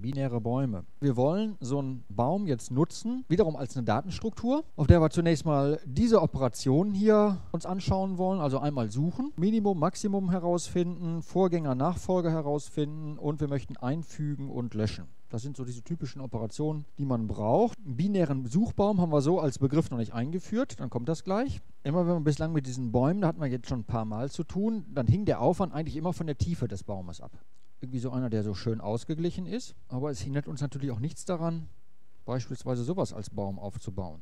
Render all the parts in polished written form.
Binäre Bäume. Wir wollen so einen Baum jetzt nutzen, wiederum als eine Datenstruktur, auf der wir zunächst mal diese Operationen hier uns anschauen wollen, also einmal suchen, Minimum, Maximum herausfinden, Vorgänger, Nachfolger herausfinden und wir möchten einfügen und löschen. Das sind so diese typischen Operationen, die man braucht. Einen binären Suchbaum haben wir so als Begriff noch nicht eingeführt, dann kommt das gleich. Immer wenn man bislang mit diesen Bäumen, da hatten wir jetzt schon ein paar Mal zu tun, dann hing der Aufwand eigentlich immer von der Tiefe des Baumes ab. Irgendwie so einer, der so schön ausgeglichen ist, aber es hindert uns natürlich auch nichts daran, beispielsweise sowas als Baum aufzubauen.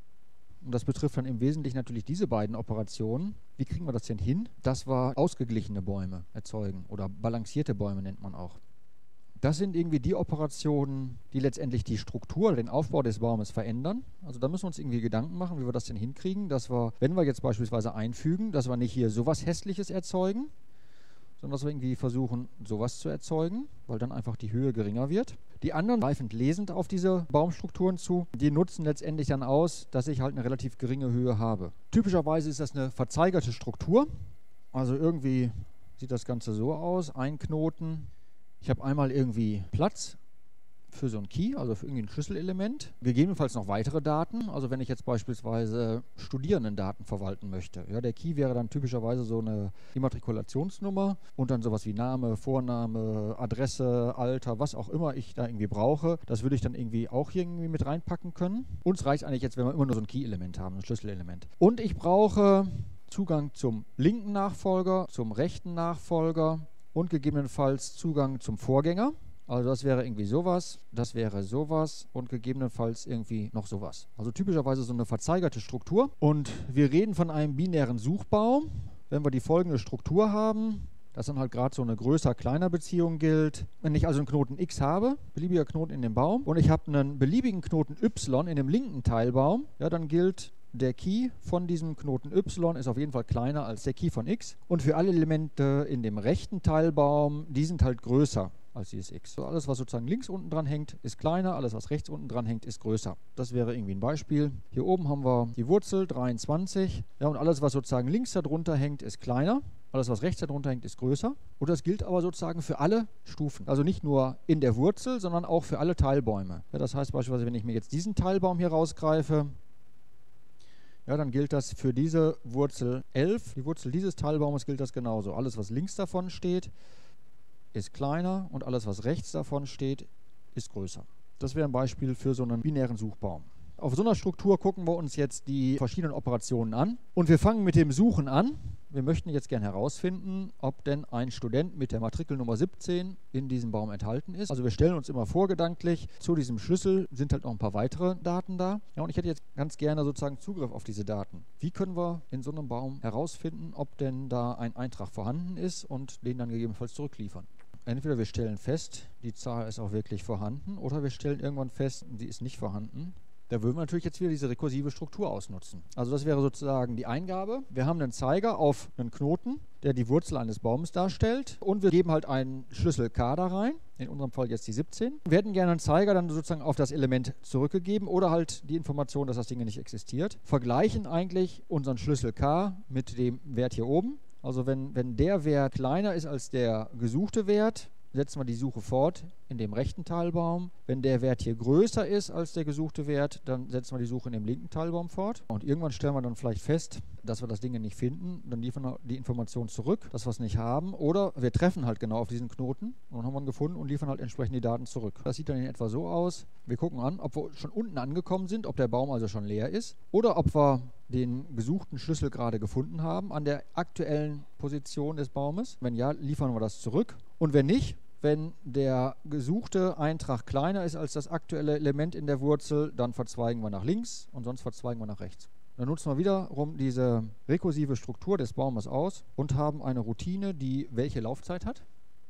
Und das betrifft dann im Wesentlichen natürlich diese beiden Operationen. Wie kriegen wir das denn hin? Dass wir ausgeglichene Bäume erzeugen oder balancierte Bäume nennt man auch. Das sind irgendwie die Operationen, die letztendlich die Struktur, den Aufbau des Baumes verändern. Also da müssen wir uns irgendwie Gedanken machen, wie wir das denn hinkriegen, dass wir, wenn wir jetzt beispielsweise einfügen, dass wir nicht hier sowas Hässliches erzeugen, sondern dass wir irgendwie versuchen, sowas zu erzeugen, weil dann einfach die Höhe geringer wird. Die anderen greifend lesend auf diese Baumstrukturen zu, die nutzen letztendlich dann aus, dass ich halt eine relativ geringe Höhe habe. Typischerweise ist das eine verzeigerte Struktur, also irgendwie sieht das Ganze so aus, ein Knoten. Ich habe einmal irgendwie Platz für so ein Key, also für irgendwie ein Schlüsselelement. Gegebenenfalls noch weitere Daten, also wenn ich jetzt beispielsweise Studierendendaten verwalten möchte. Ja, der Key wäre dann typischerweise so eine Immatrikulationsnummer und dann sowas wie Name, Vorname, Adresse, Alter, was auch immer ich da irgendwie brauche. Das würde ich dann irgendwie auch hier irgendwie mit reinpacken können. Uns reicht eigentlich jetzt, wenn wir immer nur so ein Key-Element haben, ein Schlüsselelement. Und ich brauche Zugang zum linken Nachfolger, zum rechten Nachfolger und gegebenenfalls Zugang zum Vorgänger. Also das wäre irgendwie sowas, das wäre sowas und gegebenenfalls irgendwie noch sowas. Also typischerweise so eine verzeigerte Struktur. Und wir reden von einem binären Suchbaum, wenn wir die folgende Struktur haben, dass dann halt gerade so eine Größer-Kleiner-Beziehung gilt. Wenn ich also einen Knoten x habe, beliebiger Knoten in dem Baum, und ich habe einen beliebigen Knoten y in dem linken Teilbaum, ja, dann gilt der Key von diesem Knoten y ist auf jeden Fall kleiner als der Key von x. Und für alle Elemente in dem rechten Teilbaum, die sind halt größer als dieses x. So, alles, was sozusagen links unten dran hängt, ist kleiner, alles, was rechts unten dran hängt, ist größer. Das wäre irgendwie ein Beispiel. Hier oben haben wir die Wurzel 23. Ja, und alles, was sozusagen links darunter hängt, ist kleiner. Alles, was rechts darunter hängt, ist größer. Und das gilt aber sozusagen für alle Stufen. Also nicht nur in der Wurzel, sondern auch für alle Teilbäume. Ja, das heißt beispielsweise, wenn ich mir jetzt diesen Teilbaum hier rausgreife, ja, dann gilt das für diese Wurzel 11. Die Wurzel dieses Teilbaumes gilt das genauso. Alles, was links davon steht, ist kleiner und alles, was rechts davon steht, ist größer. Das wäre ein Beispiel für so einen binären Suchbaum. Auf so einer Struktur gucken wir uns jetzt die verschiedenen Operationen an und wir fangen mit dem Suchen an. Wir möchten jetzt gerne herausfinden, ob denn ein Student mit der Matrikelnummer 17 in diesem Baum enthalten ist. Also wir stellen uns immer vor, gedanklich, zu diesem Schlüssel sind halt noch ein paar weitere Daten da. Ja, und ich hätte jetzt ganz gerne sozusagen Zugriff auf diese Daten. Wie können wir in so einem Baum herausfinden, ob denn da ein Eintrag vorhanden ist und den dann gegebenenfalls zurückliefern? Entweder wir stellen fest, die Zahl ist auch wirklich vorhanden, oder wir stellen irgendwann fest, sie ist nicht vorhanden. Da würden wir natürlich jetzt wieder diese rekursive Struktur ausnutzen. Also das wäre sozusagen die Eingabe. Wir haben einen Zeiger auf einen Knoten, der die Wurzel eines Baumes darstellt. Und wir geben halt einen Schlüssel K da rein, in unserem Fall jetzt die 17. Wir hätten gerne einen Zeiger dann sozusagen auf das Element zurückgegeben oder halt die Information, dass das Ding nicht existiert. Vergleichen eigentlich unseren Schlüssel K mit dem Wert hier oben. Also wenn der Wert kleiner ist als der gesuchte Wert, setzen wir die Suche fort in dem rechten Teilbaum. Wenn der Wert hier größer ist als der gesuchte Wert, dann setzen wir die Suche in dem linken Teilbaum fort. Und irgendwann stellen wir dann vielleicht fest, dass wir das Ding nicht finden. Dann liefern wir die Information zurück, dass wir es nicht haben. Oder wir treffen halt genau auf diesen Knoten und haben ihn gefunden und liefern halt entsprechend die Daten zurück. Das sieht dann in etwa so aus. Wir gucken an, ob wir schon unten angekommen sind, ob der Baum also schon leer ist. Oder ob wir den gesuchten Schlüssel gerade gefunden haben an der aktuellen Position des Baumes. Wenn ja, liefern wir das zurück. Und wenn nicht, wenn der gesuchte Eintrag kleiner ist als das aktuelle Element in der Wurzel, dann verzweigen wir nach links und sonst verzweigen wir nach rechts. Dann nutzen wir wiederum diese rekursive Struktur des Baumes aus und haben eine Routine, die welche Laufzeit hat.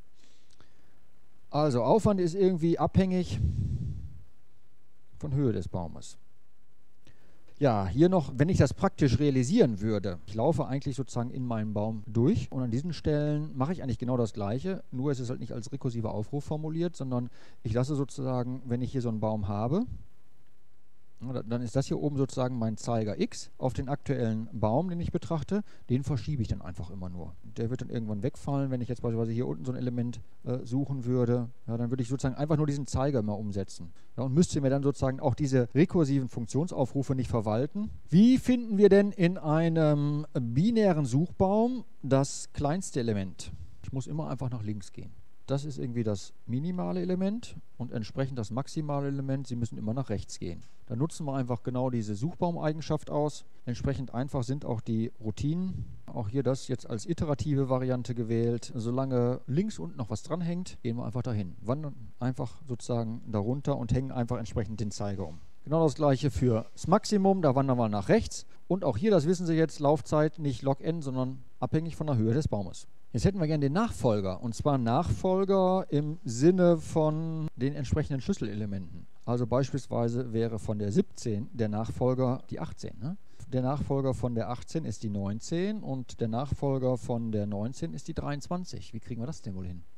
Also Aufwand ist irgendwie abhängig von Höhe des Baumes. Ja, hier noch, wenn ich das praktisch realisieren würde, ich laufe eigentlich sozusagen in meinem Baum durch und an diesen Stellen mache ich eigentlich genau das Gleiche, nur ist es halt nicht als rekursiver Aufruf formuliert, sondern ich lasse sozusagen, wenn ich hier so einen Baum habe, Dann ist das hier oben sozusagen mein Zeiger X auf den aktuellen Baum, den ich betrachte. Den verschiebe ich dann einfach immer nur. Der wird dann irgendwann wegfallen, wenn ich jetzt beispielsweise hier unten so ein Element suchen würde. Ja, dann würde ich sozusagen einfach nur diesen Zeiger immer umsetzen. Ja, und müsste mir dann sozusagen auch diese rekursiven Funktionsaufrufe nicht verwalten. Wie finden wir denn in einem binären Suchbaum das kleinste Element? Ich muss immer einfach nach links gehen. Das ist irgendwie das minimale Element und entsprechend das maximale Element. Sie müssen immer nach rechts gehen. Dann nutzen wir einfach genau diese Suchbaumeigenschaft aus. Entsprechend einfach sind auch die Routinen. Auch hier das jetzt als iterative Variante gewählt. Solange links unten noch was dranhängt, gehen wir einfach dahin. Wandern einfach sozusagen darunter und hängen einfach entsprechend den Zeiger um. Genau das gleiche für das Maximum, da wandern wir nach rechts. Und auch hier, das wissen Sie jetzt, Laufzeit nicht log-n, sondern abhängig von der Höhe des Baumes. Jetzt hätten wir gerne den Nachfolger, und zwar Nachfolger im Sinne von den entsprechenden Schlüsselelementen. Also beispielsweise wäre von der 17 der Nachfolger die 18. Ne? Der Nachfolger von der 18 ist die 19 und der Nachfolger von der 19 ist die 23. Wie kriegen wir das denn wohl hin?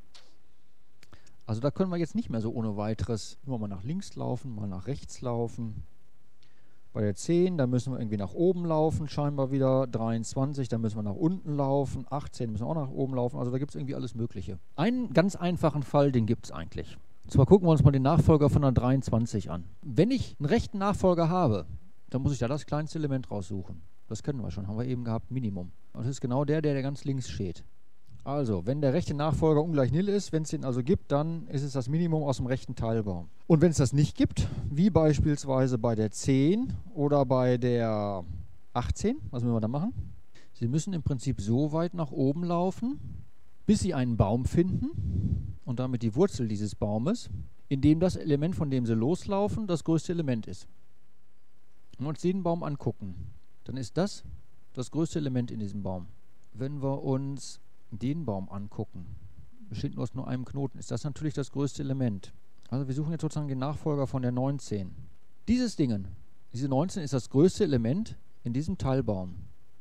Also da können wir jetzt nicht mehr so ohne weiteres immer mal nach links laufen, mal nach rechts laufen. Bei der 10, da müssen wir irgendwie nach oben laufen, scheinbar wieder. 23, da müssen wir nach unten laufen. 18 müssen wir auch nach oben laufen. Also da gibt es irgendwie alles Mögliche. Einen ganz einfachen Fall, den gibt es eigentlich. Und zwar gucken wir uns mal den Nachfolger von der 23 an. Wenn ich einen rechten Nachfolger habe, dann muss ich da das kleinste Element raussuchen. Das kennen wir schon, haben wir eben gehabt, Minimum. Und das ist genau der ganz links steht. Also, wenn der rechte Nachfolger ungleich nil ist, wenn es den also gibt, dann ist es das Minimum aus dem rechten Teilbaum. Und wenn es das nicht gibt, wie beispielsweise bei der 10 oder bei der 18, was müssen wir da machen? Sie müssen im Prinzip so weit nach oben laufen, bis Sie einen Baum finden und damit die Wurzel dieses Baumes, in dem das Element, von dem Sie loslaufen, das größte Element ist. Wenn wir uns den Baum angucken, dann ist das größte Element in diesem Baum. Wenn wir uns den Baum angucken, besteht nur aus nur einem Knoten, ist das natürlich das größte Element. Also wir suchen jetzt sozusagen den Nachfolger von der 19. Diese 19 ist das größte Element in diesem Teilbaum.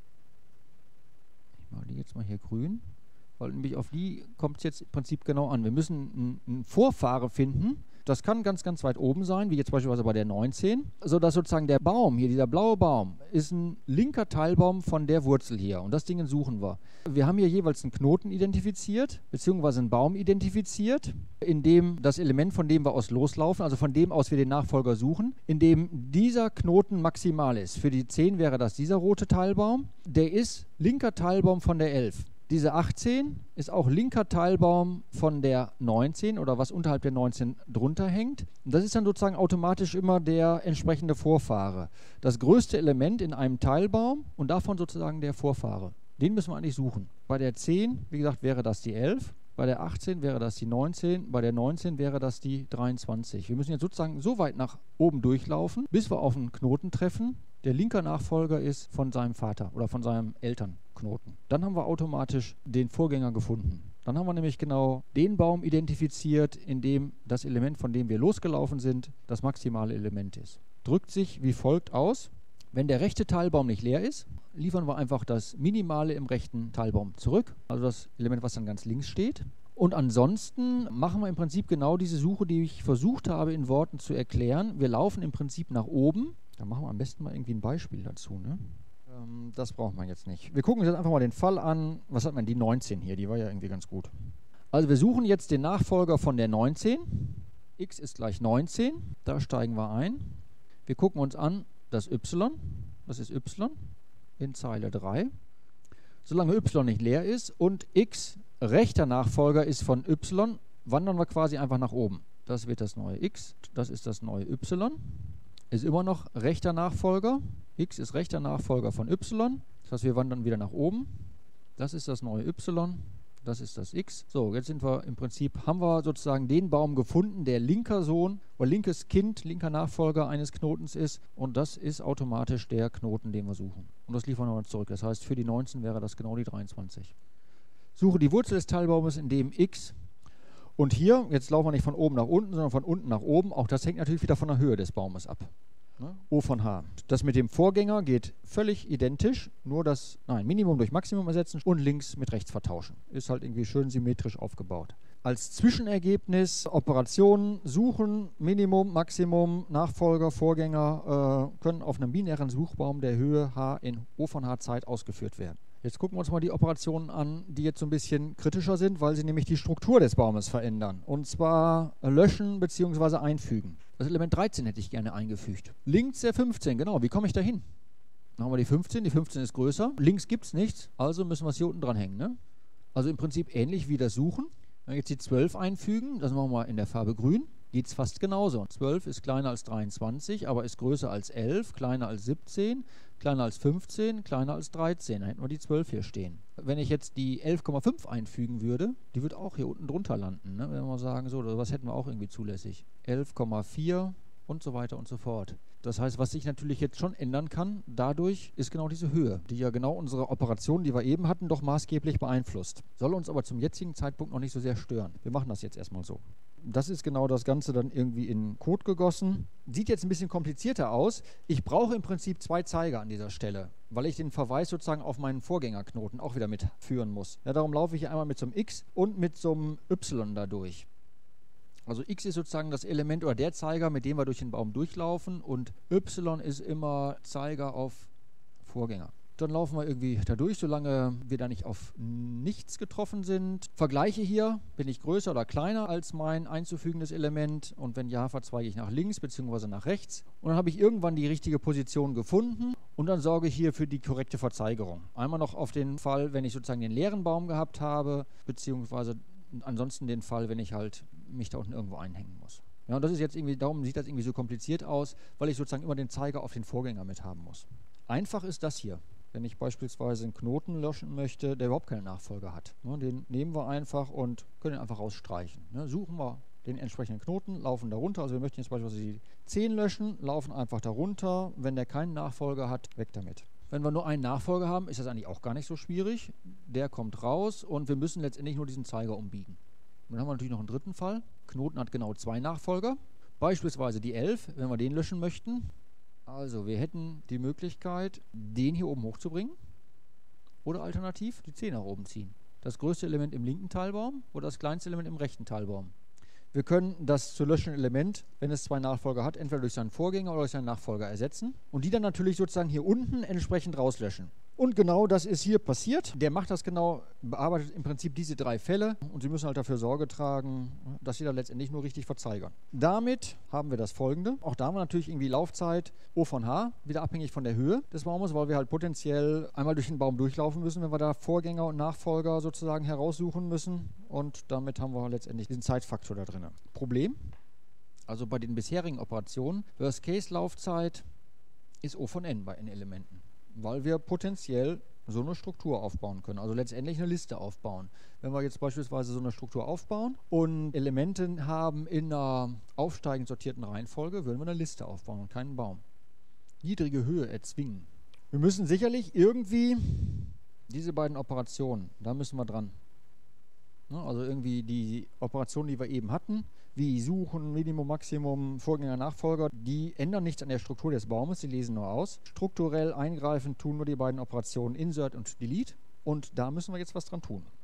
Ich mache die jetzt mal hier grün, weil nämlich auf die kommt es jetzt im Prinzip genau an. Wir müssen einen Vorfahre finden. Das kann ganz, ganz weit oben sein, wie jetzt beispielsweise bei der 19, sodass sozusagen der Baum hier, dieser blaue Baum, ist ein linker Teilbaum von der Wurzel hier. Und das Ding suchen wir. Wir haben hier jeweils einen Knoten identifiziert, beziehungsweise einen Baum identifiziert, in dem das Element, von dem wir aus loslaufen, also von dem aus wir den Nachfolger suchen, in dem dieser Knoten maximal ist. Für die 10 wäre das dieser rote Teilbaum. Der ist linker Teilbaum von der 11. Diese 18 ist auch linker Teilbaum von der 19 oder was unterhalb der 19 drunter hängt. Und das ist dann sozusagen automatisch immer der entsprechende Vorfahre. Das größte Element in einem Teilbaum und davon sozusagen der Vorfahre. Den müssen wir eigentlich suchen. Bei der 10, wie gesagt, wäre das die 11. Bei der 18 wäre das die 19. Bei der 19 wäre das die 23. Wir müssen jetzt sozusagen so weit nach oben durchlaufen, bis wir auf einen Knoten treffen, der linker Nachfolger ist von seinem Vater oder von seinem Elternknoten. Dann haben wir automatisch den Vorgänger gefunden. Dann haben wir nämlich genau den Baum identifiziert, in dem das Element, von dem wir losgelaufen sind, das maximale Element ist. Drückt sich wie folgt aus. Wenn der rechte Teilbaum nicht leer ist, liefern wir einfach das Minimale im rechten Teilbaum zurück, also das Element, was dann ganz links steht. Und ansonsten machen wir im Prinzip genau diese Suche, die ich versucht habe in Worten zu erklären. Wir laufen im Prinzip nach oben. Da machen wir am besten mal irgendwie ein Beispiel dazu. Ne? Das braucht man jetzt nicht. Wir gucken uns jetzt einfach mal den Fall an. Was hat man? Die 19 hier, die war ja irgendwie ganz gut. Also wir suchen jetzt den Nachfolger von der 19. X ist gleich 19. Da steigen wir ein. Wir gucken uns an das y. Das ist y in Zeile 3. Solange y nicht leer ist und x rechter Nachfolger ist von y, wandern wir quasi einfach nach oben. Das wird das neue x, das ist das neue y. Ist immer noch rechter Nachfolger. X ist rechter Nachfolger von y. Das heißt, wir wandern wieder nach oben. Das ist das neue y. Das ist das x. So, jetzt sind wir im Prinzip, haben wir sozusagen den Baum gefunden, der linker Sohn oder linkes Kind, linker Nachfolger eines Knotens ist. Und das ist automatisch der Knoten, den wir suchen. Und das liefern wir uns zurück. Das heißt, für die 19 wäre das genau die 23. Suche die Wurzel des Teilbaumes, in dem x. Und hier, jetzt laufen wir nicht von oben nach unten, sondern von unten nach oben. Auch das hängt natürlich wieder von der Höhe des Baumes ab. Ne? O von H. Das mit dem Vorgänger geht völlig identisch, nur das Minimum durch Maximum ersetzen und links mit rechts vertauschen. Ist halt irgendwie schön symmetrisch aufgebaut. Als Zwischenergebnis Operationen suchen, Minimum, Maximum, Nachfolger, Vorgänger können auf einem binären Suchbaum der Höhe H in O von H Zeit ausgeführt werden. Jetzt gucken wir uns mal die Operationen an, die jetzt so ein bisschen kritischer sind, weil sie nämlich die Struktur des Baumes verändern. Und zwar löschen bzw. einfügen. Das Element 13 hätte ich gerne eingefügt. Links der 15, genau. Wie komme ich da hin? Dann haben wir die 15 ist größer. Links gibt es nichts, also müssen wir es hier unten dran hängen. Ne? Also im Prinzip ähnlich wie das Suchen. Wenn wir jetzt die 12 einfügen, das machen wir in der Farbe grün, geht es fast genauso. 12 ist kleiner als 23, aber ist größer als 11, kleiner als 17, kleiner als 15, kleiner als 13. Dann hätten wir die 12 hier stehen. Wenn ich jetzt die 11,5 einfügen würde, die wird auch hier unten drunter landen. Ne? Wenn wir mal sagen, so, was hätten wir auch irgendwie zulässig. 11,4 und so weiter und so fort. Das heißt, was sich natürlich jetzt schon ändern kann, dadurch ist genau diese Höhe, die ja genau unsere Operation, die wir eben hatten, doch maßgeblich beeinflusst. Soll uns aber zum jetzigen Zeitpunkt noch nicht so sehr stören. Wir machen das jetzt erstmal so. Das ist genau das Ganze dann irgendwie in Code gegossen. Sieht jetzt ein bisschen komplizierter aus. Ich brauche im Prinzip 2 Zeiger an dieser Stelle, weil ich den Verweis sozusagen auf meinen Vorgängerknoten auch wieder mitführen muss. Ja, darum laufe ich hier einmal mit so einem X und mit so einem Y da durch. Also X ist sozusagen das Element oder der Zeiger, mit dem wir durch den Baum durchlaufen, und Y ist immer Zeiger auf Vorgänger. Dann laufen wir irgendwie da durch, solange wir da nicht auf nichts getroffen sind. Vergleiche hier, bin ich größer oder kleiner als mein einzufügendes Element, und wenn ja, verzweige ich nach links bzw. nach rechts. Und dann habe ich irgendwann die richtige Position gefunden und dann sorge ich hier für die korrekte Verzeigerung. Einmal noch auf den Fall, wenn ich sozusagen den leeren Baum gehabt habe, beziehungsweise ansonsten den Fall, wenn ich halt mich da unten irgendwo einhängen muss. Ja, und das ist jetzt irgendwie, darum sieht das irgendwie so kompliziert aus, weil ich sozusagen immer den Zeiger auf den Vorgänger mit haben muss. Einfach ist das hier. Wenn ich beispielsweise einen Knoten löschen möchte, der überhaupt keine Nachfolge hat. Den nehmen wir einfach und können ihn einfach rausstreichen. Suchen wir den entsprechenden Knoten, laufen darunter. Also wir möchten jetzt beispielsweise die 10 löschen, laufen einfach darunter. Wenn der keinen Nachfolger hat, weg damit. Wenn wir nur einen Nachfolger haben, ist das eigentlich auch gar nicht so schwierig. Der kommt raus und wir müssen letztendlich nur diesen Zeiger umbiegen. Dann haben wir natürlich noch einen dritten Fall. Knoten hat genau 2 Nachfolger. Beispielsweise die 11, wenn wir den löschen möchten. Also wir hätten die Möglichkeit, den hier oben hochzubringen oder alternativ die 10 nach oben ziehen. Das größte Element im linken Teilbaum oder das kleinste Element im rechten Teilbaum. Wir können das zu löschende Element, wenn es 2 Nachfolger hat, entweder durch seinen Vorgänger oder durch seinen Nachfolger ersetzen und die dann natürlich sozusagen hier unten entsprechend rauslöschen. Und genau das ist hier passiert. Der macht das genau, bearbeitet im Prinzip diese 3 Fälle und Sie müssen halt dafür Sorge tragen, dass Sie da letztendlich nur richtig verzeigern. Damit haben wir das Folgende. Auch da haben wir natürlich irgendwie Laufzeit O von H, wieder abhängig von der Höhe des Baumes, weil wir halt potenziell einmal durch den Baum durchlaufen müssen, wenn wir da Vorgänger und Nachfolger sozusagen heraussuchen müssen. Und damit haben wir letztendlich diesen Zeitfaktor da drin. Problem, also bei den bisherigen Operationen, Worst-Case-Laufzeit ist O von N bei N-Elementen, weil wir potenziell so eine Struktur aufbauen können, also letztendlich eine Liste aufbauen. Wenn wir jetzt beispielsweise so eine Struktur aufbauen und Elemente haben in einer aufsteigend sortierten Reihenfolge, würden wir eine Liste aufbauen und keinen Baum. Niedrige Höhe erzwingen. Wir müssen sicherlich irgendwie diese beiden Operationen, da müssen wir dran. Also irgendwie die Operationen, die wir eben hatten, wie Suchen, Minimum, Maximum, Vorgänger, Nachfolger, die ändern nichts an der Struktur des Baumes, die lesen nur aus. Strukturell eingreifen tun nur die beiden Operationen Insert und Delete und da müssen wir jetzt was dran tun.